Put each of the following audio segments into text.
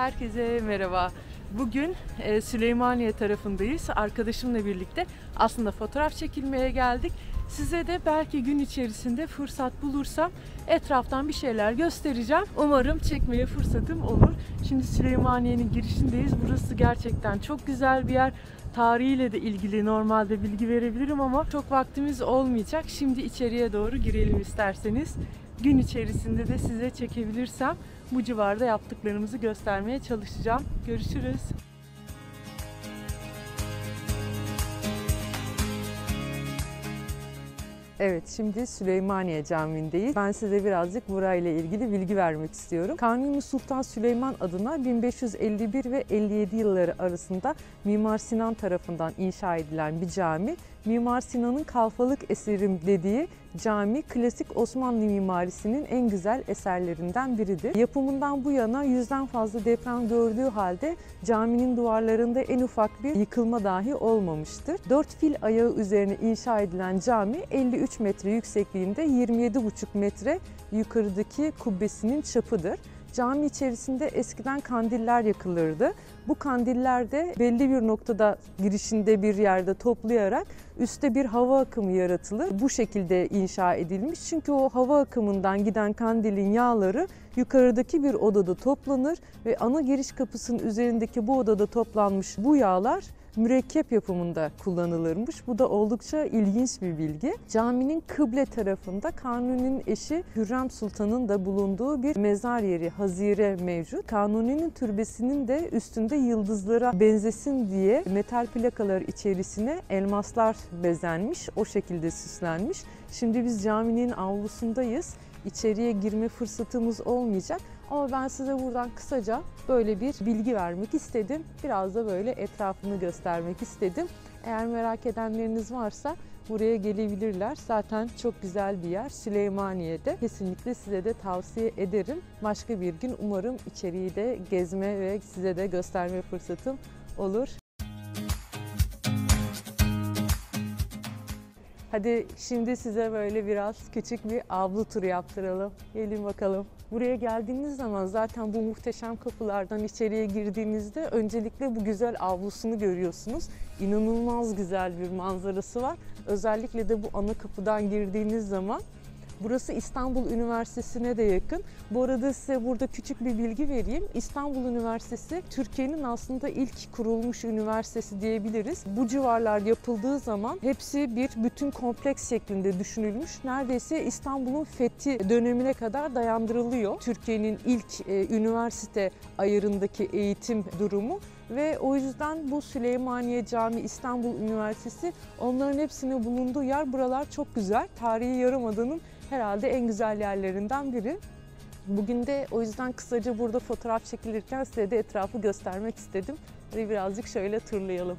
Herkese merhaba. Bugün Süleymaniye tarafındayız. Arkadaşımla birlikte aslında fotoğraf çekilmeye geldik. Size de belki gün içerisinde fırsat bulursam etraftan bir şeyler göstereceğim. Umarım çekmeye fırsatım olur. Şimdi Süleymaniye'nin girişindeyiz. Burası gerçekten çok güzel bir yer. Tarihiyle de ilgili normalde bilgi verebilirim ama çok vaktimiz olmayacak. Şimdi içeriye doğru girelim isterseniz. Gün içerisinde de size çekebilirsem bu civarda yaptıklarımızı göstermeye çalışacağım. Görüşürüz. Evet, şimdi Süleymaniye Camii'ndeyiz. Ben size birazcık burayla ilgili bilgi vermek istiyorum. Kanuni Sultan Süleyman adına 1551 ve 57 yılları arasında Mimar Sinan tarafından inşa edilen bir cami. Mimar Sinan'ın kalfalık eserim dediği cami, klasik Osmanlı mimarisinin en güzel eserlerinden biridir. Yapımından bu yana 100'den fazla deprem gördüğü halde caminin duvarlarında en ufak bir yıkılma dahi olmamıştır. 4 fil ayağı üzerine inşa edilen cami 53 metre yüksekliğinde 27,5 metre yukarıdaki kubbesinin çapıdır. Cami içerisinde eskiden kandiller yakılırdı. Bu kandiller de belli bir noktada girişinde bir yerde toplayarak üstte bir hava akımı yaratılır. Bu şekilde inşa edilmiş. Çünkü o hava akımından giden kandilin yağları yukarıdaki bir odada toplanır ve ana giriş kapısının üzerindeki bu odada toplanmış bu yağlar mürekkep yapımında kullanılırmış. Bu da oldukça ilginç bir bilgi. Caminin kıble tarafında Kanuni'nin eşi Hürrem Sultan'ın da bulunduğu bir mezar yeri, hazire mevcut. Kanuni'nin türbesinin de üstünde yıldızlara benzesin diye metal plakalar içerisine elmaslar bezenmiş, o şekilde süslenmiş. Şimdi biz caminin avlusundayız. İçeriye girme fırsatımız olmayacak. Ama ben size buradan kısaca böyle bir bilgi vermek istedim. Biraz da böyle etrafını göstermek istedim. Eğer merak edenleriniz varsa buraya gelebilirler. Zaten çok güzel bir yer Süleymaniye'de. Kesinlikle size de tavsiye ederim. Başka bir gün umarım içeriği de gezme ve size de gösterme fırsatım olur. Hadi şimdi size böyle biraz küçük bir avlu turu yaptıralım. Gelin bakalım. Buraya geldiğiniz zaman zaten bu muhteşem kapılardan içeriye girdiğinizde öncelikle bu güzel avlusunu görüyorsunuz. İnanılmaz güzel bir manzarası var. Özellikle de bu ana kapıdan girdiğiniz zaman burası İstanbul Üniversitesi'ne de yakın. Bu arada size burada küçük bir bilgi vereyim. İstanbul Üniversitesi Türkiye'nin aslında ilk kurulmuş üniversitesi diyebiliriz. Bu civarlar yapıldığı zaman hepsi bir bütün kompleks şeklinde düşünülmüş. Neredeyse İstanbul'un fethi dönemine kadar dayandırılıyor. Türkiye'nin ilk üniversite ayarındaki eğitim durumu. Ve o yüzden bu Süleymaniye Camii, İstanbul Üniversitesi, onların hepsinin bulunduğu yer. Buralar çok güzel. Tarihi Yarımada'nın herhalde en güzel yerlerinden biri. Bugün de o yüzden kısaca burada fotoğraf çekilirken size de etrafı göstermek istedim. Hadi birazcık şöyle turlayalım.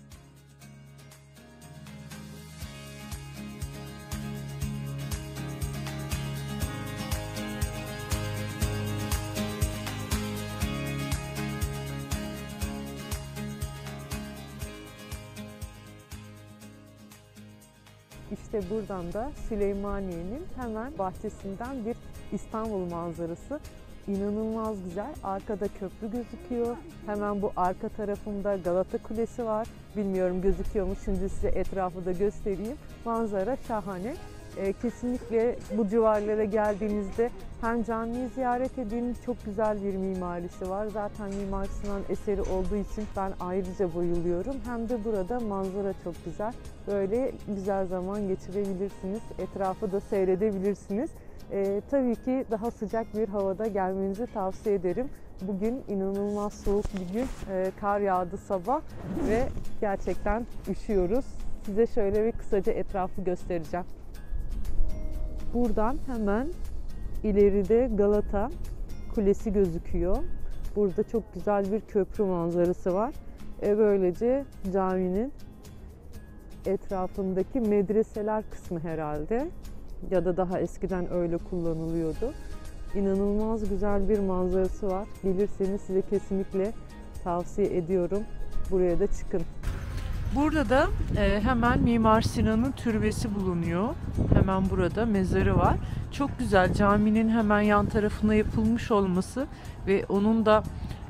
İşte buradan da Süleymaniye'nin hemen bahçesinden bir İstanbul manzarası. İnanılmaz güzel. Arkada köprü gözüküyor. Hemen bu arka tarafımda Galata Kulesi var. Bilmiyorum gözüküyor mu? Şimdi size etrafı da göstereyim. Manzara şahane. Kesinlikle bu civarlara geldiğinizde hem camiyi ziyaret edin, çok güzel bir mimarisi var. Zaten Mimar Sinan eseri olduğu için ben ayrıca bayılıyorum. Hem de burada manzara çok güzel. Böyle güzel zaman geçirebilirsiniz. Etrafı da seyredebilirsiniz. Tabii ki daha sıcak bir havada gelmenizi tavsiye ederim. Bugün inanılmaz soğuk bir gün. Kar yağdı sabah ve gerçekten üşüyoruz. Size şöyle bir kısaca etrafı göstereceğim. Buradan hemen ileride Galata Kulesi gözüküyor. Burada çok güzel bir köprü manzarası var. Böylece caminin etrafındaki medreseler kısmı herhalde ya da daha eskiden öyle kullanılıyordu. İnanılmaz güzel bir manzarası var. Gelirseniz size kesinlikle tavsiye ediyorum. Buraya da çıkın. Burada da hemen Mimar Sinan'ın türbesi bulunuyor. Hemen burada mezarı var. Çok güzel, caminin hemen yan tarafına yapılmış olması ve onun da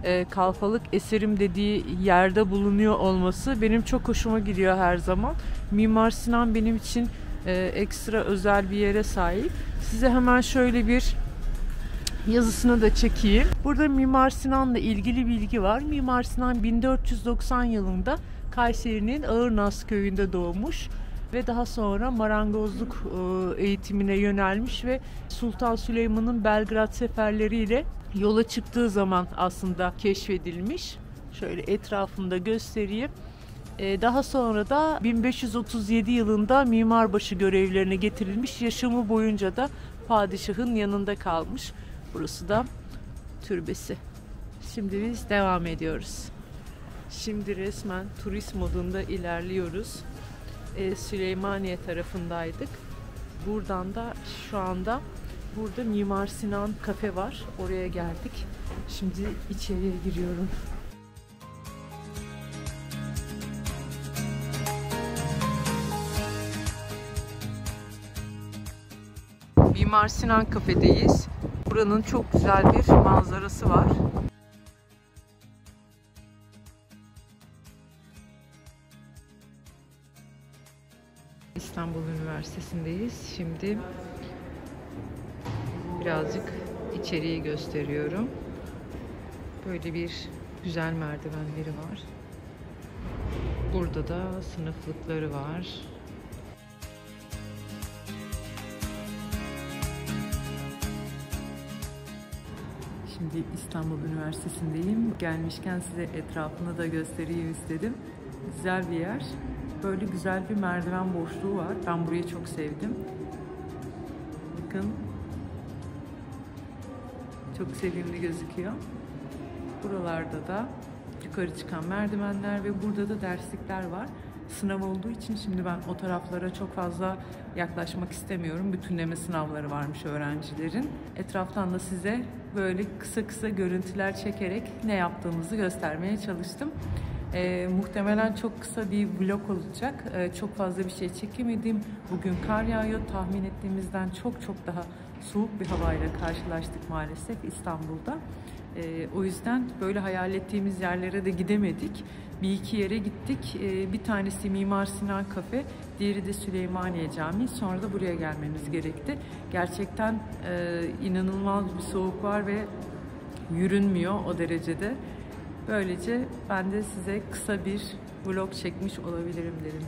kalfalık eserim dediği yerde bulunuyor olması benim çok hoşuma gidiyor her zaman. Mimar Sinan benim için ekstra özel bir yere sahip. Size hemen şöyle bir yazısını da çekeyim. Burada Mimar Sinan'la ilgili bilgi var. Mimar Sinan 1490 yılında Kayseri'nin Ağırnaz köyünde doğmuş ve daha sonra marangozluk eğitimine yönelmiş ve Sultan Süleyman'ın Belgrad seferleriyle yola çıktığı zaman aslında keşfedilmiş. Şöyle etrafında göstereyim. Daha sonra da 1537 yılında mimarbaşı görevlerine getirilmiş. Yaşamı boyunca da padişahın yanında kalmış. Burası da türbesi. Şimdi biz devam ediyoruz. Şimdi resmen turist modunda ilerliyoruz. Süleymaniye tarafındaydık. Buradan da şu anda burada Mimar Sinan kafe var. Oraya geldik. Şimdi içeriye giriyorum. Mimar Sinan kafedeyiz. Buranın çok güzel bir manzarası var. İstanbul Üniversitesi'ndeyiz. Şimdi birazcık içeriği gösteriyorum. Böyle bir güzel merdivenleri var. Burada da sınıflıkları var. Şimdi İstanbul Üniversitesi'ndeyim. Gelmişken size etrafını da göstereyim istedim. Güzel bir yer. Böyle güzel bir merdiven boşluğu var. Ben burayı çok sevdim. Bakın. Çok sevimli gözüküyor. Buralarda da yukarı çıkan merdivenler ve burada da derslikler var. Sınav olduğu için şimdi ben o taraflara çok fazla yaklaşmak istemiyorum. Bütünleme sınavları varmış öğrencilerin. Etraftan da size böyle kısa kısa görüntüler çekerek ne yaptığımızı göstermeye çalıştım. Muhtemelen çok kısa bir vlog olacak. Çok fazla bir şey çekemedim. Bugün kar yağıyor. Tahmin ettiğimizden çok daha soğuk bir havayla karşılaştık maalesef İstanbul'da. O yüzden böyle hayal ettiğimiz yerlere de gidemedik. Bir iki yere gittik. Bir tanesi Mimar Sinan Kafe, diğeri de Süleymaniye Camii. Sonra da buraya gelmemiz gerekti. Gerçekten inanılmaz bir soğuk var ve yürünmüyor o derecede. Böylece ben de size kısa bir vlog çekmiş olabilirim dedim.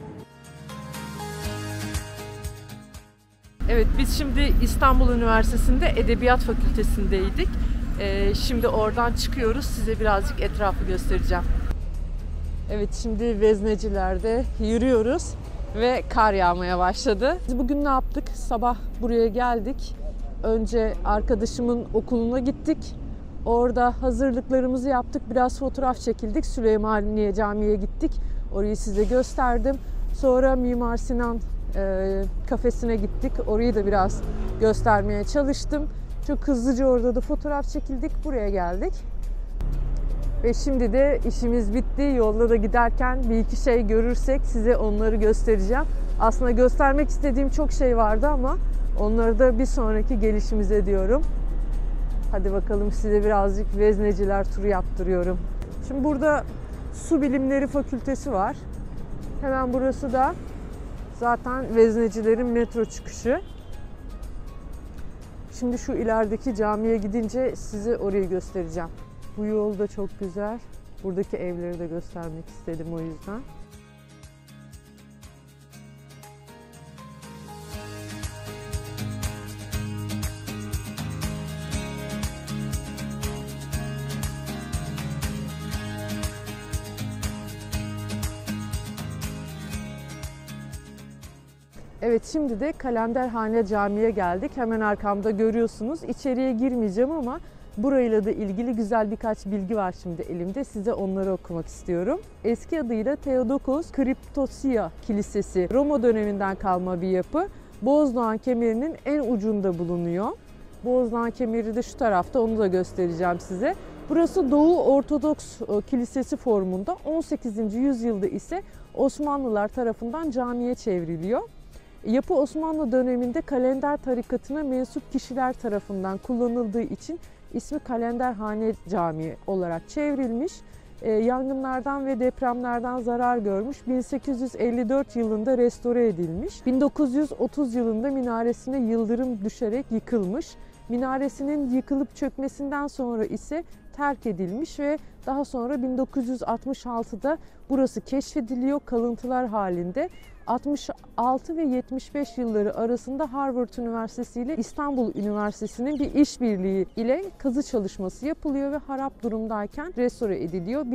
Evet, biz şimdi İstanbul Üniversitesi'nde Edebiyat Fakültesindeydik. Şimdi oradan çıkıyoruz. Size birazcık etrafı göstereceğim. Evet, şimdi Vezneciler'de yürüyoruz ve kar yağmaya başladı. Biz bugün ne yaptık? Sabah buraya geldik. Önce arkadaşımın okuluna gittik. Orada hazırlıklarımızı yaptık. Biraz fotoğraf çekildik. Süleymaniye Camii'ye gittik. Orayı size gösterdim. Sonra Mimar Sinan kafesine gittik. Orayı da biraz göstermeye çalıştım. Çok hızlıca orada da fotoğraf çekildik. Buraya geldik. Ve şimdi de işimiz bitti. Yolda da giderken bir iki şey görürsek size onları göstereceğim. Aslında göstermek istediğim çok şey vardı ama onları da bir sonraki gelişimize diyorum. Hadi bakalım, size birazcık Vezneciler turu yaptırıyorum. Şimdi burada Su Bilimleri Fakültesi var. Hemen burası da zaten Veznecilerin metro çıkışı. Şimdi şu ilerideki camiye gidince size orayı göstereceğim. Bu yol da çok güzel. Buradaki evleri de göstermek istedim o yüzden. Evet, şimdi de Kalenderhane Camii'ye geldik. Hemen arkamda görüyorsunuz. İçeriye girmeyeceğim ama burayla da ilgili güzel birkaç bilgi var şimdi elimde. Size onları okumak istiyorum. Eski adıyla Theotokos Kriptosia Kilisesi. Roma döneminden kalma bir yapı. Bozdoğan kemerinin en ucunda bulunuyor. Bozdoğan kemeri de şu tarafta, onu da göstereceğim size. Burası Doğu Ortodoks Kilisesi formunda. 18. yüzyılda ise Osmanlılar tarafından camiye çevriliyor. Yapı Osmanlı döneminde kalender tarikatına mensup kişiler tarafından kullanıldığı için ismi Kalenderhane Camii olarak çevrilmiş. Yangınlardan ve depremlerden zarar görmüş. 1854 yılında restore edilmiş. 1930 yılında minaresine yıldırım düşerek yıkılmış. Minaresinin yıkılıp çökmesinden sonra ise terk edilmiş ve daha sonra 1966'da burası keşfediliyor kalıntılar halinde. 66 ve 75 yılları arasında Harvard Üniversitesi ile İstanbul Üniversitesi'nin bir işbirliği ile kazı çalışması yapılıyor ve harap durumdayken restore ediliyor.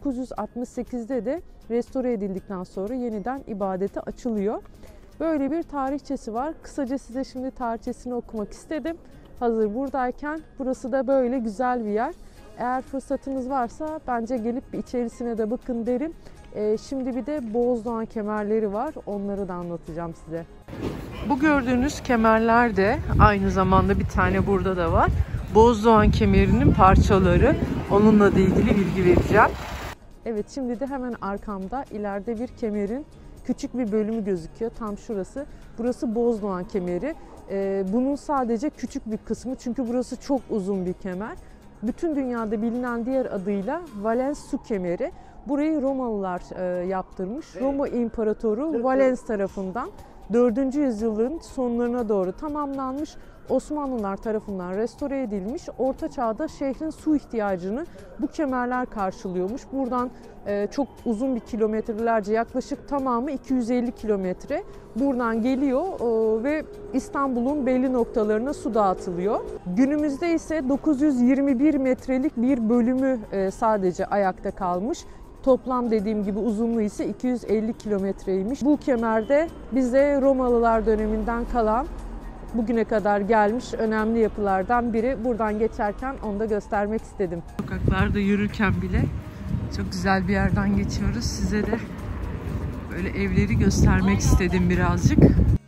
1968'de de restore edildikten sonra yeniden ibadete açılıyor. Böyle bir tarihçesi var. Kısaca size şimdi tarihçesini okumak istedim. Hazır buradayken burası da böyle güzel bir yer. Eğer fırsatınız varsa bence gelip bir içerisine de bakın derim. Şimdi bir de Bozdoğan kemerleri var. Onları da anlatacağım size. Bu gördüğünüz kemerler de aynı zamanda bir tane burada da var. Bozdoğan kemerinin parçaları. Onunla da ilgili bilgi vereceğim. Evet, şimdi de hemen arkamda ileride bir kemerin küçük bir bölümü gözüküyor. Tam şurası. Burası Bozdoğan kemeri. Bunun sadece küçük bir kısmı, çünkü burası çok uzun bir kemer. Bütün dünyada bilinen diğer adıyla Valens su kemeri. Burayı Romalılar yaptırmış. Roma İmparatoru Valens tarafından 4. yüzyılın sonlarına doğru tamamlanmış. Osmanlılar tarafından restore edilmiş. Orta Çağ'da şehrin su ihtiyacını bu kemerler karşılıyormuş. Buradan çok uzun bir kilometrelerce, yaklaşık tamamı 250 kilometre buradan geliyor ve İstanbul'un belli noktalarına su dağıtılıyor. Günümüzde ise 921 metrelik bir bölümü sadece ayakta kalmış. Toplam dediğim gibi uzunluğu ise 250 kilometreymiş. Bu kemerde bize Romalılar döneminden kalan, bugüne kadar gelmiş önemli yapılardan biri. Buradan geçerken onu da göstermek istedim. Sokaklarda yürürken bile çok güzel bir yerden geçiyoruz. Size de böyle evleri göstermek istedim birazcık.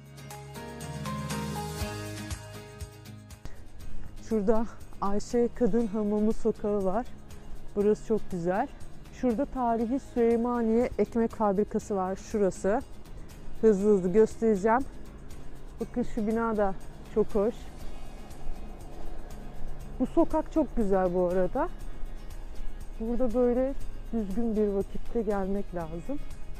Şurada Ayşe Kadın Hamamı sokağı var. Burası çok güzel. Şurada tarihi Süleymaniye ekmek fabrikası var. Şurası. Hızlı hızlı göstereceğim. Bakın şu bina da çok hoş. Bu sokak çok güzel bu arada. Burada böyle düzgün bir vakitte gelmek lazım.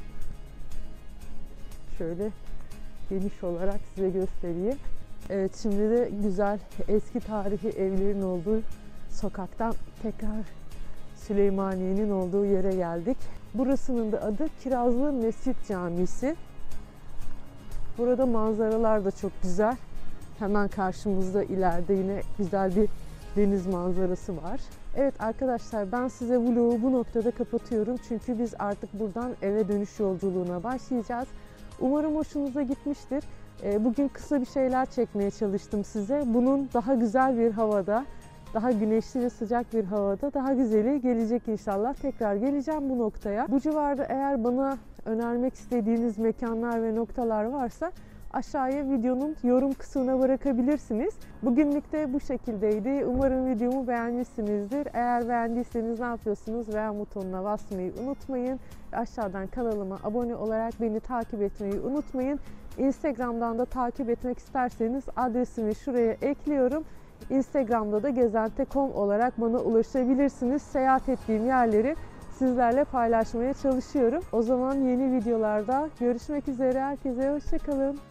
Şöyle geniş olarak size göstereyim. Evet, şimdi de güzel eski tarihi evlerin olduğu sokaktan tekrar Süleymaniye'nin olduğu yere geldik. Burasının da adı Kirazlı Mescit Camisi. Burada manzaralar da çok güzel. Hemen karşımızda ileride yine güzel bir deniz manzarası var. Evet arkadaşlar, ben size vlogu bu noktada kapatıyorum. Çünkü biz artık buradan eve dönüş yolculuğuna başlayacağız. Umarım hoşunuza gitmiştir. Bugün kısa bir şeyler çekmeye çalıştım size. Bunun daha güzel bir havada, daha güneşli ve sıcak bir havada daha güzeli gelecek inşallah. Tekrar geleceğim bu noktaya. Bu civarda eğer bana önermek istediğiniz mekanlar ve noktalar varsa aşağıya videonun yorum kısmına bırakabilirsiniz. Bugünlük de bu şekildeydi. Umarım videomu beğenmişsinizdir. Eğer beğendiyseniz ne yapıyorsunuz? Beğen butonuna basmayı unutmayın. Aşağıdan kanalıma abone olarak beni takip etmeyi unutmayın. Instagram'dan da takip etmek isterseniz adresimi şuraya ekliyorum. Instagram'da da gezente.com olarak bana ulaşabilirsiniz. Seyahat ettiğim yerleri sizlerle paylaşmaya çalışıyorum. O zaman yeni videolarda görüşmek üzere. Herkese hoşça kalın.